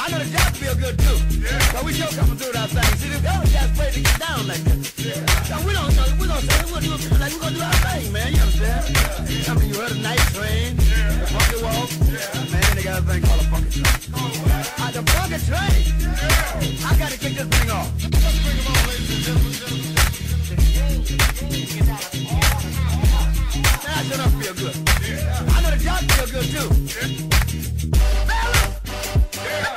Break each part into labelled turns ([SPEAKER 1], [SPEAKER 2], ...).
[SPEAKER 1] I know the job feel good too. Yeah. So we sure coming through that thing. See, the other guys afraid to get down like this. Yeah. So we don't know. We're gonna say we're gonna do it like we're gonna do our thing, man. You understand? Yeah. I mean, you heard the night train, the funky walk. Yeah. Man, they got a thing called a funky train. The funky train. Yeah. I gotta kick this thing off. Let's bring them on, ladies and gentlemen. Man, I sure enough feel good. Yeah. I know the job feel good too. Yeah. Yeah.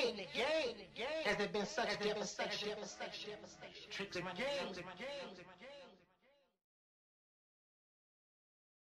[SPEAKER 2] Has there been such tricks in the game?